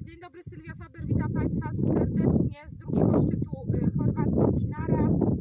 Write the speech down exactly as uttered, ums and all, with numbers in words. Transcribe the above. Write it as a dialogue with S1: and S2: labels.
S1: Dzień dobry, Sylwia Faber, witam Państwa serdecznie z drugiego szczytu Chorwacji Dinara.